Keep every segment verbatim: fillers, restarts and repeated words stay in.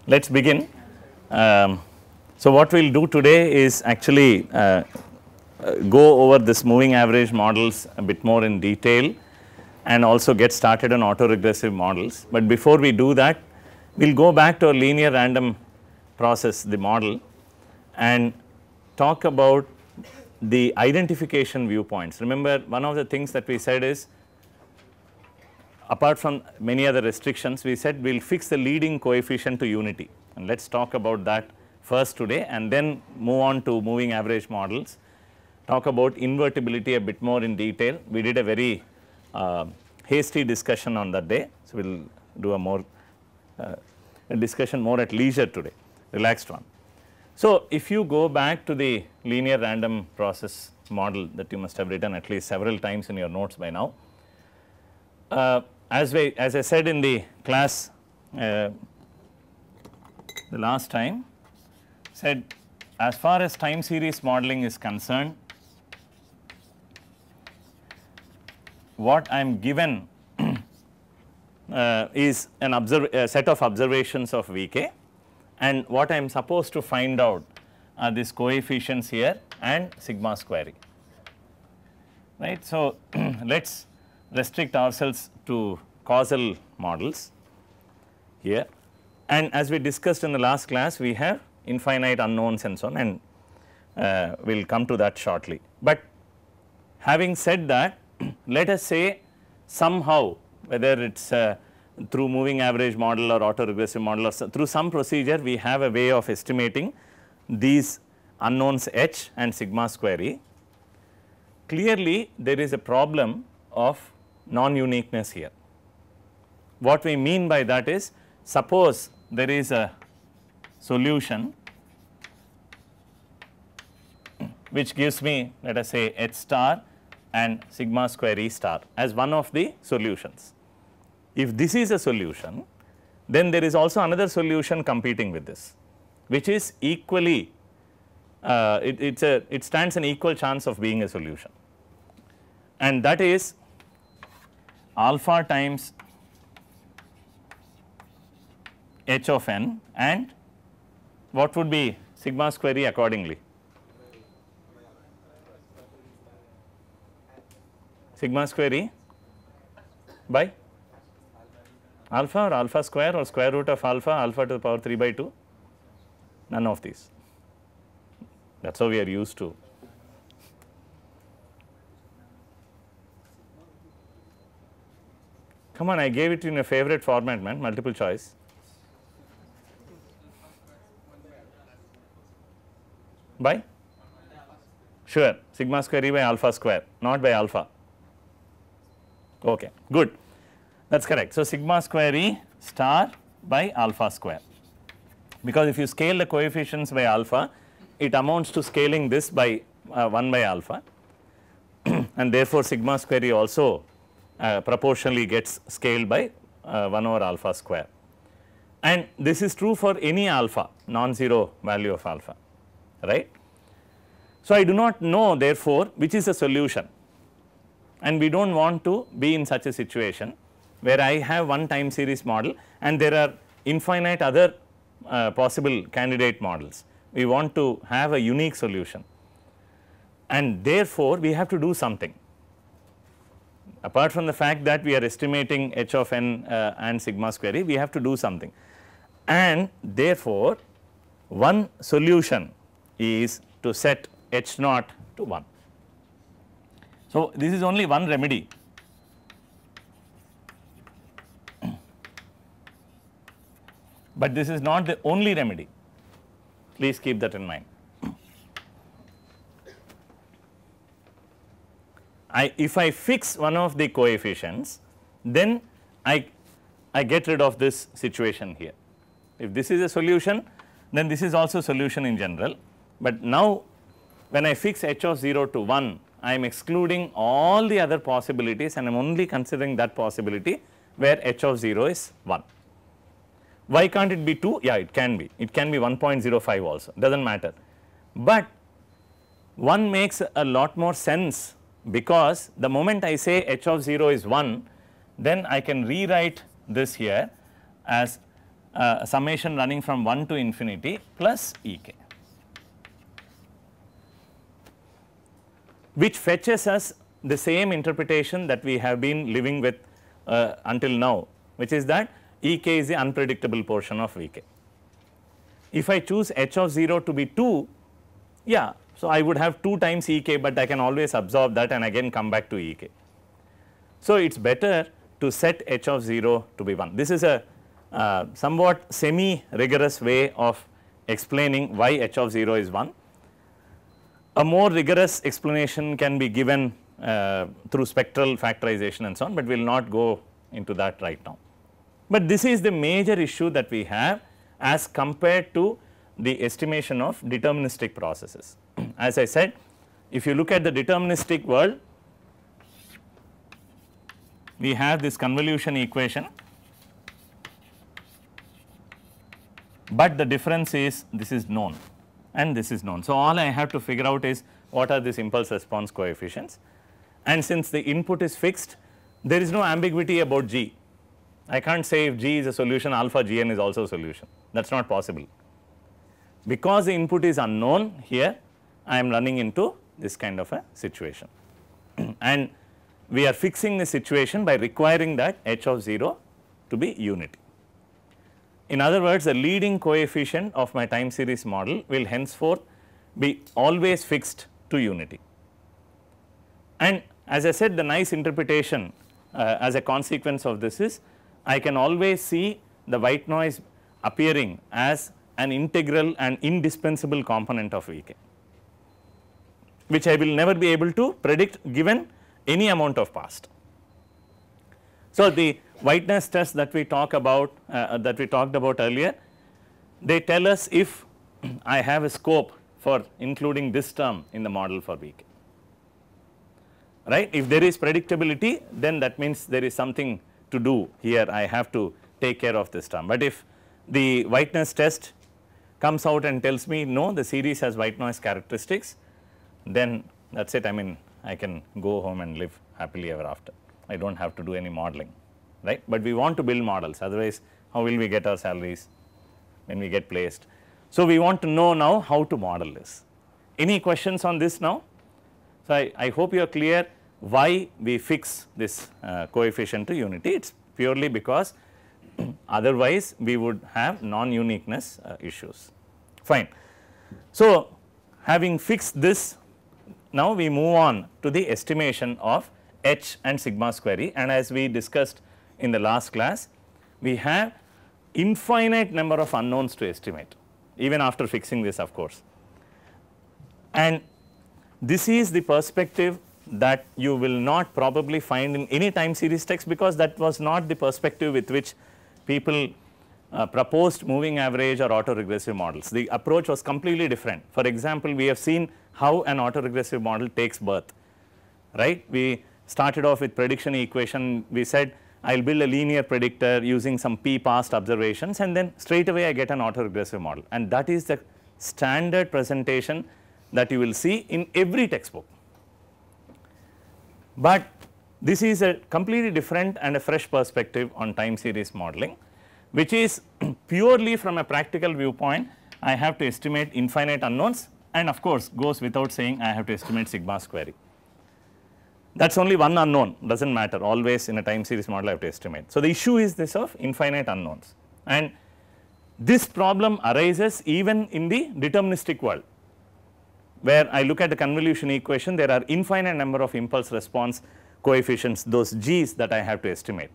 let us begin. Um, so, what we will do today is actually uh, uh, go over this moving average models a bit more in detail and also get started on autoregressive models. But before we do that, we will go back to our linear random process, the model, and talk about the identification viewpoints. Remember, one of the things that we said is, apart from many other restrictions, we said we will fix the leading coefficient to unity, and let us talk about that first today and then move on to moving average models, talk about invertibility a bit more in detail. We did a very uh, hasty discussion on that day, so we will do a more uh, a discussion more at leisure today, relaxed one. So, if you go back to the linear random process model that you must have written at least several times in your notes by now, uh, as we as I said in the class uh, the last time, said as far as time series modeling is concerned, what I am given uh, is an observ a set of observations of V K, and what I am supposed to find out are these coefficients here and sigma square E, right. So, let us restrict ourselves to causal models here, and as we discussed in the last class, we have infinite unknowns and so on, and uh, we will come to that shortly. But having said that, let us say somehow, whether it is uh, through moving average model or autoregressive model or so, through some procedure, we have a way of estimating these unknowns h and sigma square E. Clearly, there is a problem of non-uniqueness here. What we mean by that is, suppose there is a solution which gives me, let us say, h star and sigma square E star as one of the solutions. If this is a solution, then there is also another solution competing with this, which is equally uh, it, it's a it stands an equal chance of being a solution, and that is alpha times h of n, and what would be sigma square E accordingly? Sigma square E by alpha or alpha square or square root of alpha, alpha to the power three by two, none of these. That is how we are used to. Come on, I gave it in a favorite format, man, multiple choice. By? Sure, sigma square E by alpha square, not by alpha. Okay, good, that is correct. So, sigma square E star by alpha square, because if you scale the coefficients by alpha, it amounts to scaling this by uh, one by alpha and therefore, sigma square E also uh, proportionally gets scaled by uh, one over alpha square, and this is true for any alpha, non-zero value of alpha, right. So, I do not know therefore which is a solution, and we do not want to be in such a situation where I have one time series model and there are infinite other uh, possible candidate models. We want to have a unique solution, and therefore, we have to do something. Apart from the fact that we are estimating h of n uh, and sigma square E, we have to do something, and therefore, one solution is to set h naught to one. So, this is only one remedy, but this is not the only remedy, please keep that in mind. I, if I fix one of the coefficients, then I, I get rid of this situation here. If this is a solution, then this is also a solution in general, but now when I fix h of zero to one, I am excluding all the other possibilities and I am only considering that possibility where h of zero is one. Why can't it be two? Yeah, it can be, it can be one point zero five also, does not matter, but one makes a lot more sense, because the moment I say h of zero is one, then I can rewrite this here as uh, summation running from one to infinity plus E k, which fetches us the same interpretation that we have been living with uh, until now, which is that E k is the unpredictable portion of V k. If I choose h of zero to be two, yeah, so I would have two times E k, but I can always absorb that and again come back to E k. So, it is better to set h of zero to be one. This is a uh, somewhat semi rigorous way of explaining why h of zero is one. A more rigorous explanation can be given uh, through spectral factorization and so on, but we will not go into that right now. But this is the major issue that we have as compared to the estimation of deterministic processes. As I said, if you look at the deterministic world, we have this convolution equation, but the difference is this is known and this is known. So, all I have to figure out is what are these impulse response coefficients, and since the input is fixed, there is no ambiguity about G. I can't say if G is a solution, alpha G n is also a solution, that is not possible. Because the input is unknown here, I am running into this kind of a situation and we are fixing the situation by requiring that h of zero to be unity. In other words, the leading coefficient of my time series model will henceforth be always fixed to unity. And as I said, the nice interpretation uh, as a consequence of this is I can always see the white noise appearing as an integral and indispensable component of V k, which I will never be able to predict given any amount of past. So, the whiteness test that we talk about uh, that we talked about earlier, they tell us if I have a scope for including this term in the model for V k, right. If there is predictability, then that means there is something to do here, I have to take care of this term. But if the whiteness test comes out and tells me no, the series has white noise characteristics, then that is it. I mean, I can go home and live happily ever after. I do not have to do any modeling, right. But we want to build models, otherwise how will we get our salaries when we get placed. So, we want to know now how to model this. Any questions on this now? So, I, I hope you are clear why we fix this uh, coefficient to unity. It is purely because otherwise we would have non-uniqueness uh, issues. Fine. So, having fixed this, now we move on to the estimation of h and sigma square e, and as we discussed in the last class, we have infinite number of unknowns to estimate even after fixing this, of course. And this is the perspective that you will not probably find in any time series text, because that was not the perspective with which people uh, proposed moving average or autoregressive models. The approach was completely different. For example, we have seen how an autoregressive model takes birth, right. We started off with prediction equation, we said I will build a linear predictor using some p past observations, and then straight away I get an autoregressive model, and that is the standard presentation that you will see in every textbook. But this is a completely different and a fresh perspective on time series modeling, which is purely from a practical viewpoint. I have to estimate infinite unknowns, and of course goes without saying I have to estimate sigma square e. That is only one unknown, does not matter, always in a time series model I have to estimate. So, the issue is this of infinite unknowns, and this problem arises even in the deterministic world, where I look at the convolution equation, there are infinite number of impulse response coefficients, those G's that I have to estimate.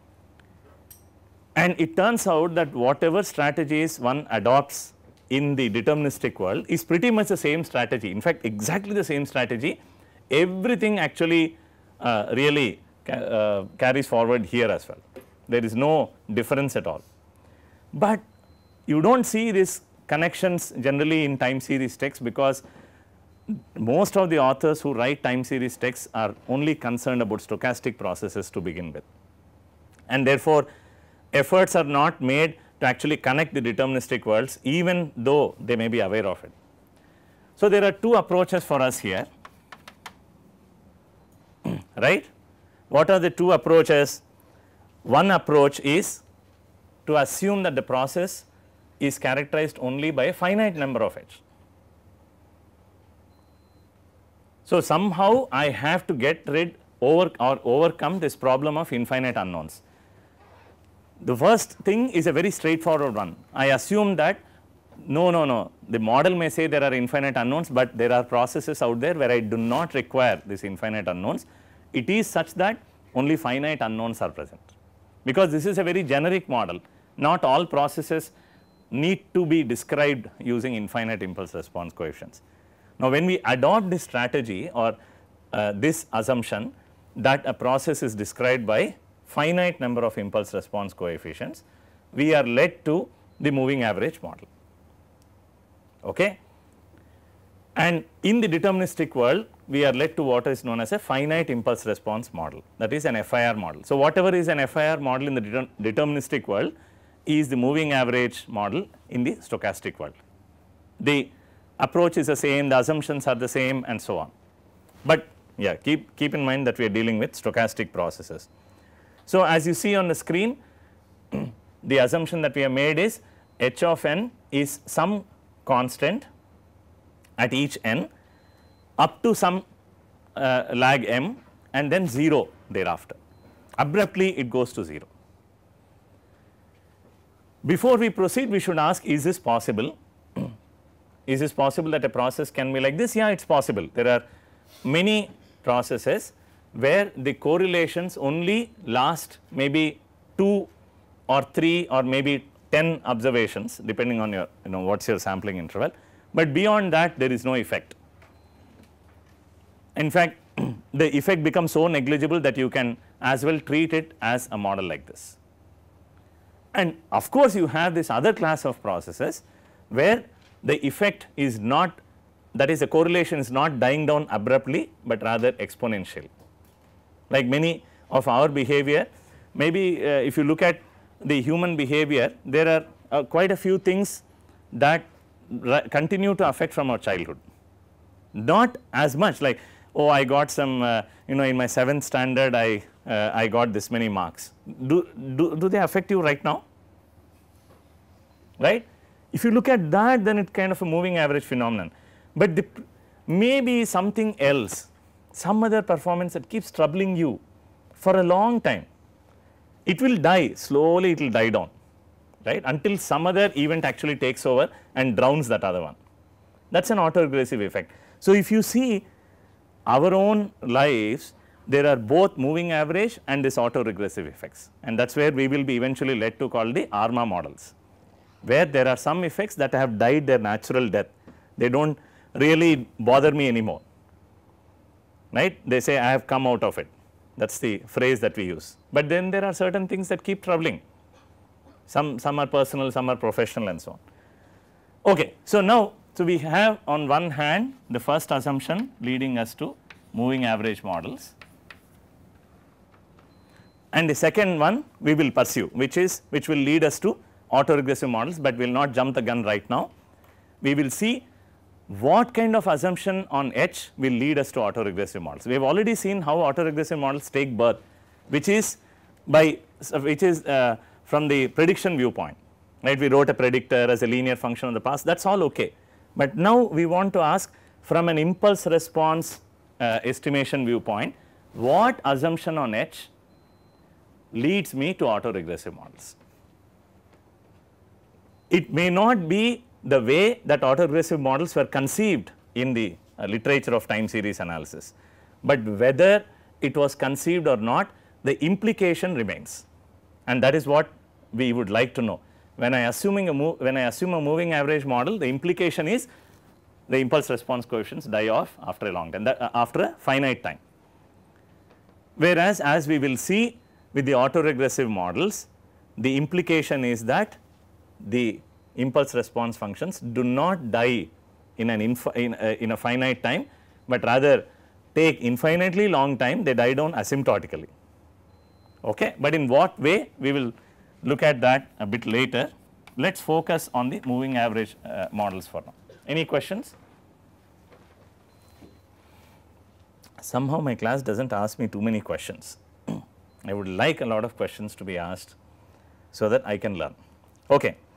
And it turns out that whatever strategies one adopts in the deterministic world is pretty much the same strategy, in fact exactly the same strategy, everything actually uh, really ca uh, carries forward here as well, there is no difference at all. But you do not see these connections generally in time series text, because most of the authors who write time series texts are only concerned about stochastic processes to begin with, and therefore efforts are not made to actually connect the deterministic worlds, even though they may be aware of it. So, there are two approaches for us here, right. What are the two approaches? One approach is to assume that the process is characterized only by a finite number of edge. So, somehow I have to get rid over or overcome this problem of infinite unknowns. The first thing is a very straightforward one. I assume that no, no, no, the model may say there are infinite unknowns, but there are processes out there where I do not require this infinite unknowns. It is such that only finite unknowns are present, because this is a very generic model. Not all processes need to be described using infinite impulse response coefficients. Now, when we adopt this strategy or uh, this assumption that a process is described by finite number of impulse response coefficients, we are led to the moving average model. Okay? And in the deterministic world, we are led to what is known as a finite impulse response model, that is an F I R model. So, whatever is an F I R model in the deter deterministic world is the moving average model in the stochastic world. The approach is the same, the assumptions are the same, and so on. But yeah, keep, keep in mind that we are dealing with stochastic processes. So, as you see on the screen, the assumption that we have made is h of n is some constant at each n up to some uh, lag m and then zero thereafter. Abruptly it goes to zero. Before we proceed, we should ask, is this possible? Is this possible that a process can be like this? Yeah, it is possible. There are many processes where the correlations only last maybe two or three or maybe ten observations, depending on your, you know, what is your sampling interval, but beyond that there is no effect. In fact, the effect becomes so negligible that you can as well treat it as a model like this. And of course, you have this other class of processes where the effect is not, that is, the correlation is not dying down abruptly, but rather exponential. Like many of our behavior, maybe uh, if you look at the human behavior, there are uh, quite a few things that continue to affect from our childhood. Not as much like, oh, I got some, uh, you know, in my seventh standard, I, uh, I got this many marks. Do, do, do they affect you right now? Right? If you look at that, then it's kind of a moving average phenomenon. But the, maybe something else, some other performance that keeps troubling you for a long time, it will die, slowly it will die down, right, until some other event actually takes over and drowns that other one. That is an autoregressive effect. So, if you see our own lives, there are both moving average and this autoregressive effects, and that is where we will be eventually led to call the ARMA models, where there are some effects that have died their natural death. They do not really bother me anymore, right. They say I have come out of it, that is the phrase that we use. But then there are certain things that keep troubling, some, some are personal, some are professional, and so on. Okay. So, now, so we have on one hand the first assumption leading us to moving average models, and the second one we will pursue, which is which will lead us to autoregressive models, but we will not jump the gun right now. We will see what kind of assumption on H will lead us to autoregressive models. We have already seen how autoregressive models take birth, which is by which is uh, from the prediction viewpoint, right. We wrote a predictor as a linear function of the past, that is all okay. But now we want to ask from an impulse response uh, estimation viewpoint, what assumption on H leads me to autoregressive models. It may not be the way that autoregressive models were conceived in the uh, literature of time series analysis, but whether it was conceived or not, the implication remains, and that is what we would like to know. When I assuming a move, when I assume a moving average model, the implication is the impulse response coefficients die off after a long time, that, uh, after a finite time. Whereas, as we will see with the autoregressive models, the implication is that the impulse response functions do not die in an inf in, uh, in a finite time, but rather take infinitely long time, they die down asymptotically. Okay. But in what way, we will look at that a bit later. Let us focus on the moving average uh, models for now. Any questions? Somehow my class does not ask me too many questions. I would like a lot of questions to be asked, so that I can learn. Okay.